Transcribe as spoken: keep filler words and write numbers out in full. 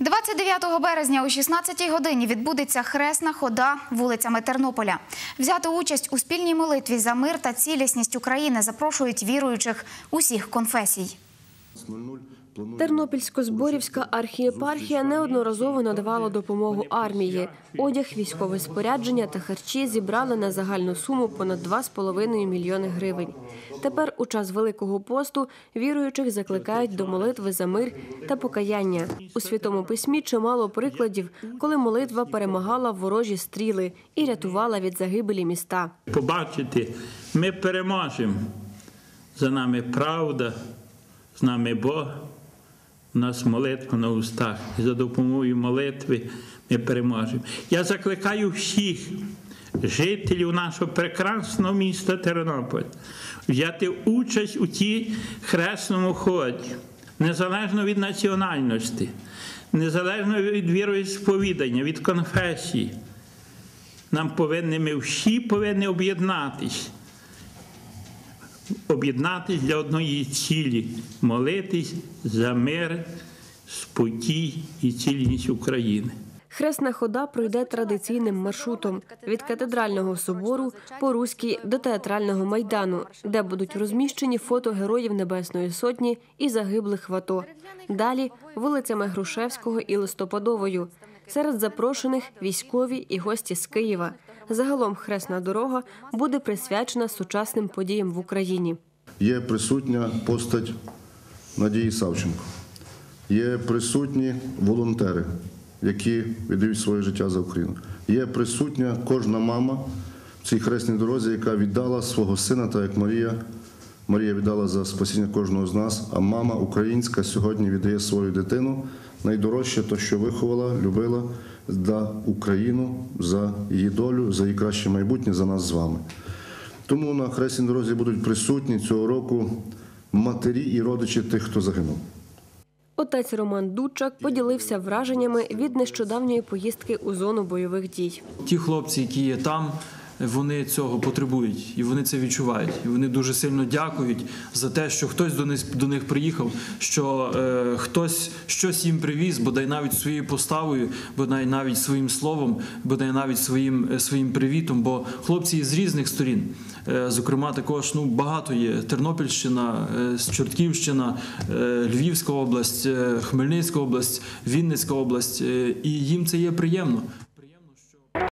двадцять дев'ятого березня о шістнадцятій годині відбудеться хресна хода вулицями Тернополя. Взяти участь у спільній молитві за мир та цілісність України запрошують віруючих усіх конфесій. Тернопільсько-Зборівська архієпархія неодноразово надавала допомогу армії. Одяг, військове спорядження та харчі зібрали на загальну суму понад два з половиною мільйони гривень. Тепер у час Великого посту віруючих закликають до молитви за мир та покаяння. У Святому Письмі чимало прикладів, коли молитва перемагала ворожі стріли і рятувала від загибелі міста. Побачити, ми переможемо. За нами правда, з нами Бог. У нас молитва на устах. І за допомогою молитви ми переможемо. Я закликаю всіх жителів нашого прекрасного міста Тернополь взяти участь у цій хресному ході, незалежно від національності, незалежно від віросповідання, від конфесії. Нам повинні, ми всі повинні об'єднатись. Об'єднатись для одної цілі – молитись за мир, спокій і цілісність України. Хресна хода пройде традиційним маршрутом – від Катедрального собору по Руській до Театрального майдану, де будуть розміщені фото героїв Небесної Сотні і загиблих в АТО. Далі – вулицями Грушевського і Листопадовою. Серед запрошених – військові і гості з Києва. Загалом хресна дорога буде присвячена сучасним подіям в Україні. Є присутня постать Надії Савченко. Є присутні волонтери, які віддають своє життя за Україну. Є присутня кожна мама в цій хресній дорозі, яка віддала свого сина, так як Марія. Марія віддала за спасіння кожного з нас, а мама українська сьогодні віддає свою дитину. Найдорожче те, що виховала, любила, за Україну, за її долю, за її краще майбутнє, за нас з вами. Тому на хресній дорозі будуть присутні цього року матері і родичі тих, хто загинув. Отець Роман Дудчак поділився враженнями від нещодавньої поїздки у зону бойових дій. Ті хлопці, які є там, вони цього потребують, і вони це відчувають. І вони дуже сильно дякують за те, що хтось до них, до них приїхав, що е, хтось щось їм привіз, бодай навіть своєю поставою, бодай навіть своїм словом, бодай навіть своїм, своїм привітом, бо хлопці з різних сторін. Е, зокрема, також ну, багато є. Тернопільщина, е, Чортківщина, е, Львівська область, е, Хмельницька область, Вінницька область. Е, і їм це є приємно.